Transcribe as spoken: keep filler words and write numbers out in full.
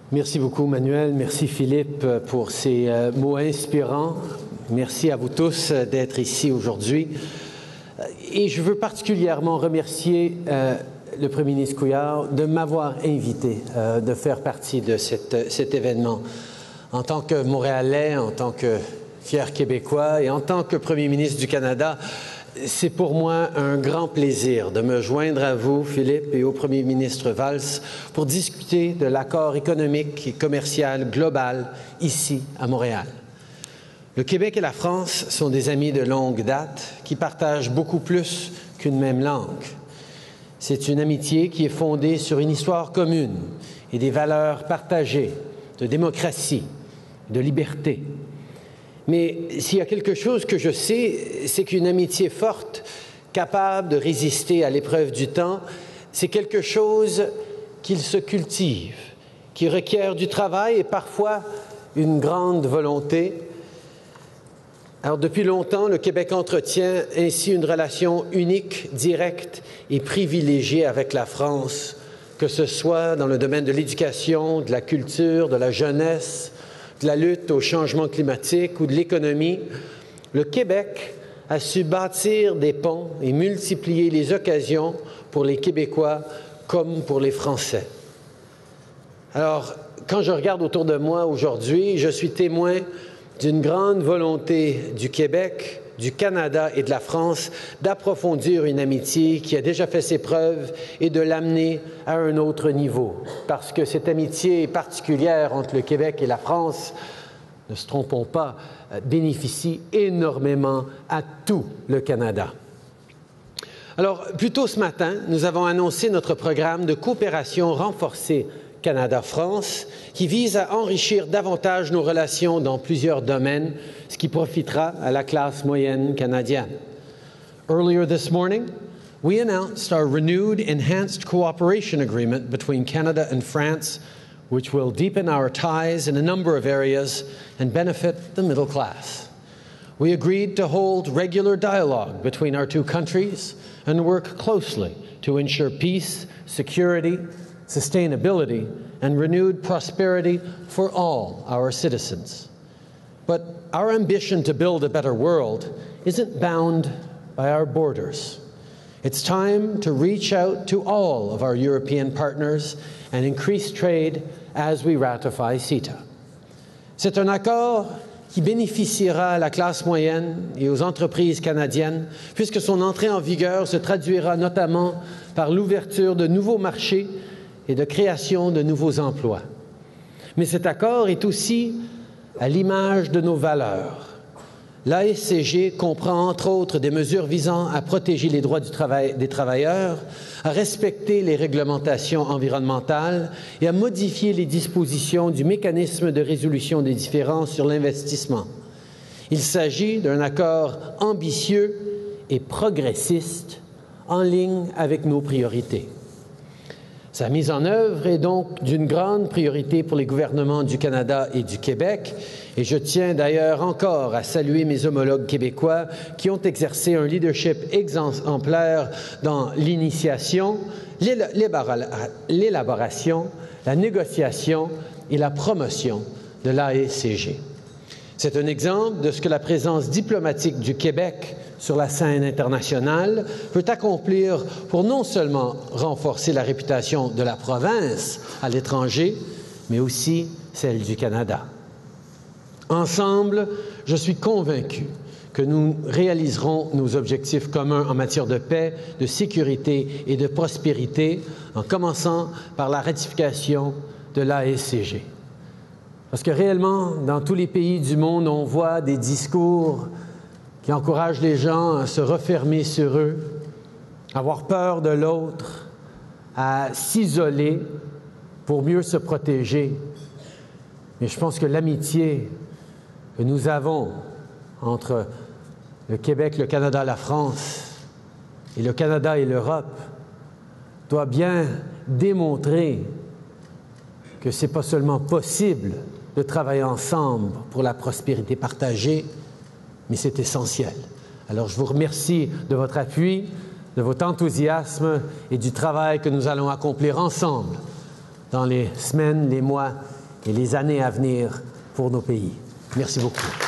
Merci beaucoup, Manuel. Merci, Philippe, pour ces euh, mots inspirants. Merci à vous tous euh, d'être ici aujourd'hui. Et je veux particulièrement remercier euh, le Premier ministre Couillard de m'avoir invité euh, de faire partie de cette, cet événement. En tant que Montréalais, en tant que fier Québécois et en tant que Premier ministre du Canada, c'est pour moi un grand plaisir de me joindre à vous, Philippe, et au Premier ministre Valls pour discuter de l'accord économique et commercial global ici à Montréal. Le Québec et la France sont des amis de longue date qui partagent beaucoup plus qu'une même langue. C'est une amitié qui est fondée sur une histoire commune et des valeurs partagées de démocratie, de liberté. Mais s'il y a quelque chose que je sais, c'est qu'une amitié forte, capable de résister à l'épreuve du temps, c'est quelque chose qu'il se cultive, qui requiert du travail et parfois une grande volonté. Alors, depuis longtemps, le Québec entretient ainsi une relation unique, directe et privilégiée avec la France, que ce soit dans le domaine de l'éducation, de la culture, de la jeunesse, de la lutte au changement climatique ou de l'économie. Le Québec a su bâtir des ponts et multiplier les occasions pour les Québécois comme pour les Français. Alors, quand je regarde autour de moi aujourd'hui, je suis témoin d'une grande volonté du Québec, du Canada et de la France d'approfondir une amitié qui a déjà fait ses preuves et de l'amener à un autre niveau. Parce que cette amitié particulière entre le Québec et la France, ne se trompons pas, bénéficie énormément à tout le Canada. Alors, plus tôt ce matin, nous avons annoncé notre programme de coopération renforcée Canada-France, qui vise à enrichir davantage nos relations dans plusieurs domaines, ce qui profitera à la classe moyenne canadienne. Earlier this morning, we announced our renewed enhanced cooperation agreement between Canada and France, which will deepen our ties in a number of areas and benefit the middle class. We agreed to hold regular dialogue between our two countries and work closely to ensure peace, security, sustainability, and renewed prosperity for all our citizens. But our ambition to build a better world isn't bound by our borders. It's time to reach out to all of our European partners and increase trade as we ratify CETA. C'est un accord qui bénéficiera à la classe moyenne et aux entreprises canadiennes, puisque son entrée en vigueur se traduira notamment par l'ouverture de nouveaux marchés et de création de nouveaux emplois. Mais cet accord est aussi à l'image de nos valeurs. L'A S C G comprend entre autres des mesures visant à protéger les droits du travail, des travailleurs, à respecter les réglementations environnementales et à modifier les dispositions du mécanisme de résolution des différends sur l'investissement. Il s'agit d'un accord ambitieux et progressiste en ligne avec nos priorités. Sa mise en œuvre est donc d'une grande priorité pour les gouvernements du Canada et du Québec, et je tiens d'ailleurs encore à saluer mes homologues québécois qui ont exercé un leadership exemplaire dans l'initiation, l'élaboration, la négociation et la promotion de l'A S C G. C'est un exemple de ce que la présence diplomatique du Québec sur la scène internationale peut accomplir pour non seulement renforcer la réputation de la province à l'étranger, mais aussi celle du Canada. Ensemble, je suis convaincu que nous réaliserons nos objectifs communs en matière de paix, de sécurité et de prospérité, en commençant par la ratification de l'A S C G. Parce que réellement, dans tous les pays du monde, on voit des discours qui encouragent les gens à se refermer sur eux, à avoir peur de l'autre, à s'isoler pour mieux se protéger. Mais je pense que l'amitié que nous avons entre le Québec, le Canada, la France, et le Canada et l'Europe doit bien démontrer que ce n'est pas seulement possible de travailler ensemble pour la prospérité partagée, mais c'est essentiel. Alors, je vous remercie de votre appui, de votre enthousiasme et du travail que nous allons accomplir ensemble dans les semaines, les mois et les années à venir pour nos pays. Merci beaucoup.